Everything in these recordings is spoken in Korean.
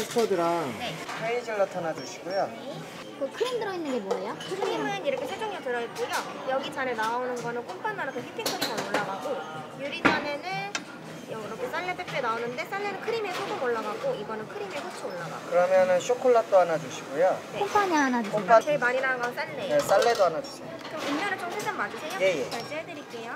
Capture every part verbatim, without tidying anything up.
커스터드랑 네. 헤이즐넛 하나 주시고요. 네. 그 크림 들어있는 게 뭐예요? 크림은 이렇게 세 종류 들어있고요. 여기 잔에 나오는 거는 꼼바나라 그 휘핑크림만 올라가고, 유리잔에는 이렇게 살레 빼빼 나오는데 살레는 크림에 소금 올라가고 이거는 크림에 후추 올라가고. 그러면은 쇼콜라도 하나 주시고요. 네. 콤파니 하나 주세요. 콤파- 제일 많이 나간 건 살레예요. 네, 살레도 하나 주세요. 그럼 음료를 좀 세 잔 맞으세요? 예, 예. 결제해드릴게요.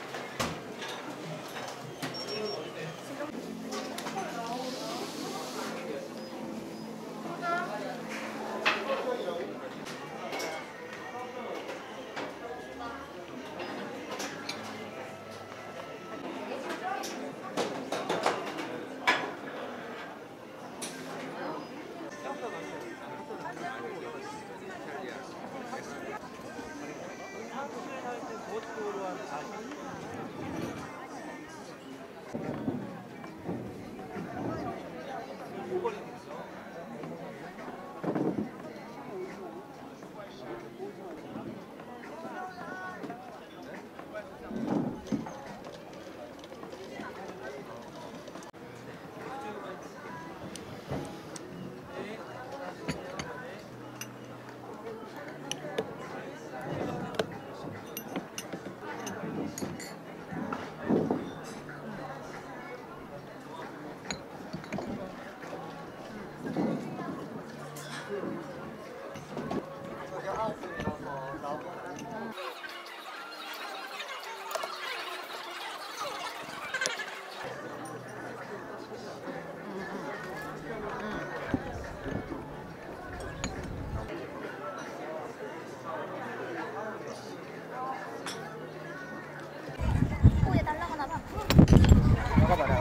오, 얘 날라가나 봐. 먹어봐라.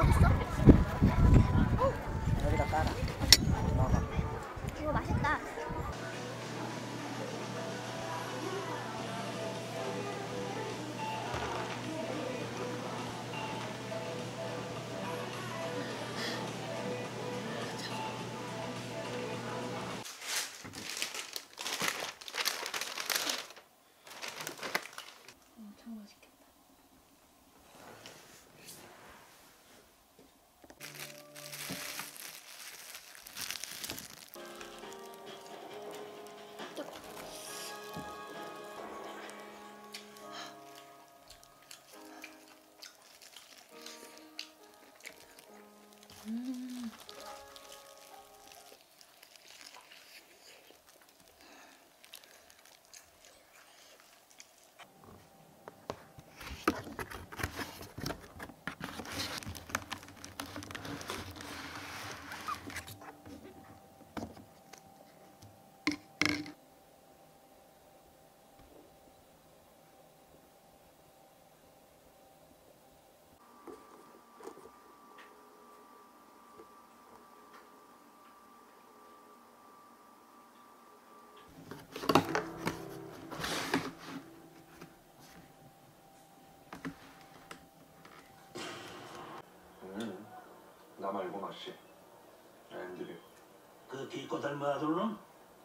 여기다 깔아. 먹어. 이거 맛있다. 엄청 맛있겠다. 음. 음, 나 말고 맛이 앤드류. 그 기껏 닮은 아들은?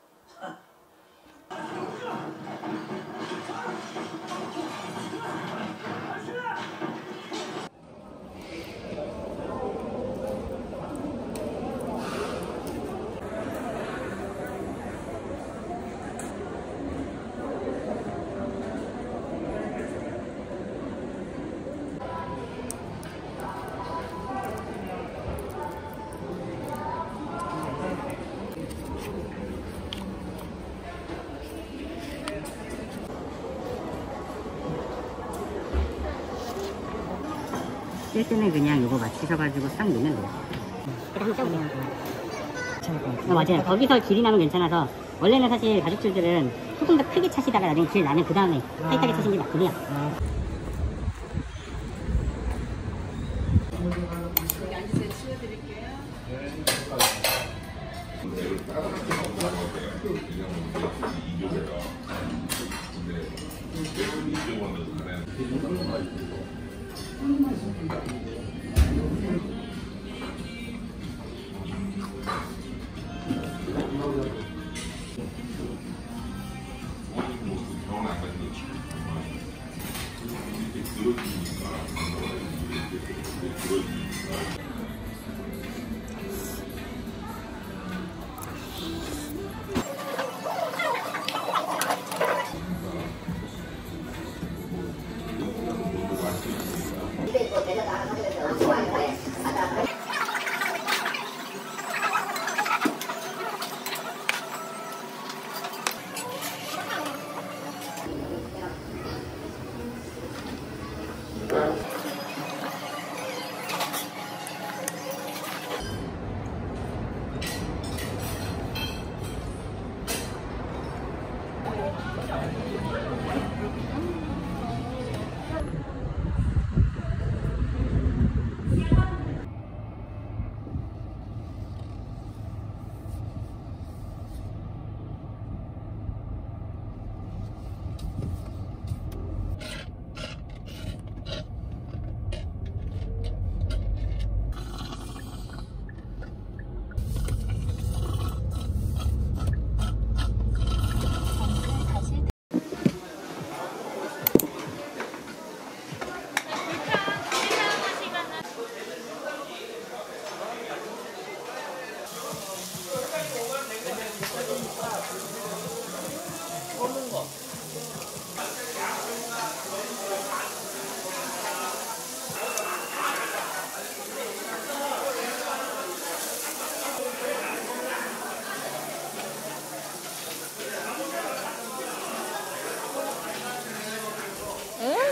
쓸 때는 그냥 이거 맞추셔가지고 싹 넣으면 돼요. 그냥 그냥 어, 맞아요. 거기서 길이 나면 괜찮아서 원래는 사실 가죽줄들은 조금 더 크게 차시다가 나중에 길 나면 그 다음에 타이트하게 차시는 게 맞거든요.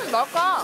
이렇게 나올까?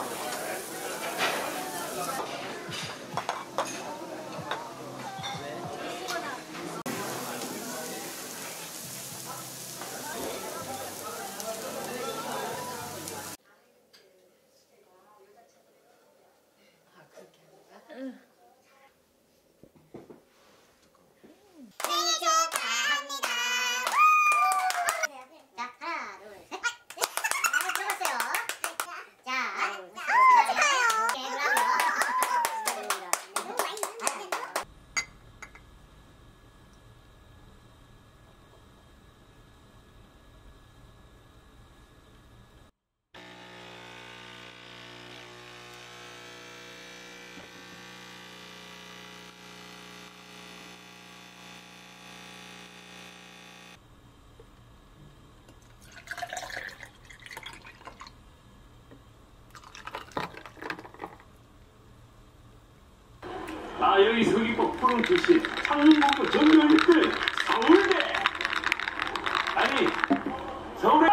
아, 여기 서귀포 푸른 출신 상공고 전교 일 등 서울대. 아니 서울대.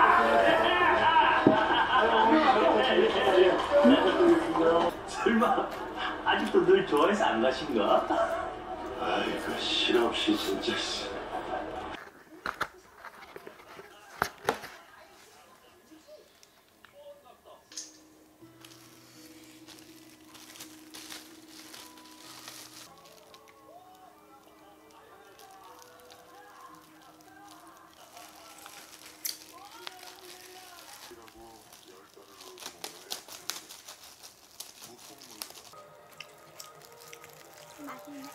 설마 아직도 늘 좋아해서 안 가신가? 아이고 실없이 진짜. 맛있네.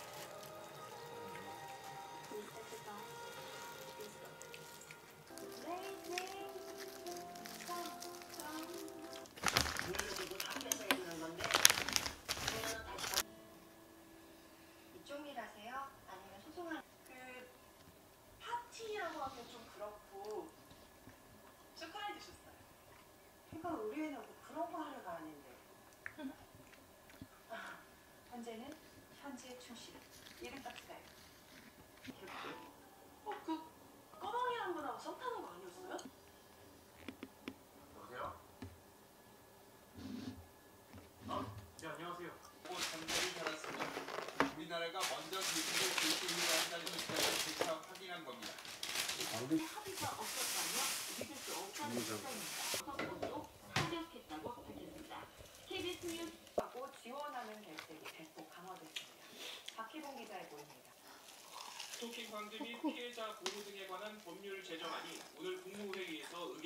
이쪽 일 하세요? 아니면 소송할 그 파티라고 하면 좀 그렇고 초콜릿 드셨어요? 그러니까 우리는 뭐 그런 거 하러 가는데 아, 현재는 현재 충실 이름 딱지가요. 어, 그 꺼멍이란 분하고 썸 타는 거 아니었어요? 여보세요? 어, 네 안녕하세요. 고 전달이 받았습니다. 우리나라가 먼저 미국의 교수인으로 한다는 입장을 재차 확인한 겁니다. 합의가 없었다며 믿을 수 없다는 입장입니다. 법원도 합격했다고 밝혔습니다. 케이비에스 뉴스하고 지원하는 대책이 대폭 강화됐습니다. 박희봉 기자의 보입니다. 스토킹 방지 및 피해자 보호 등에 관한 법률 제정안이 오늘 국무회의에서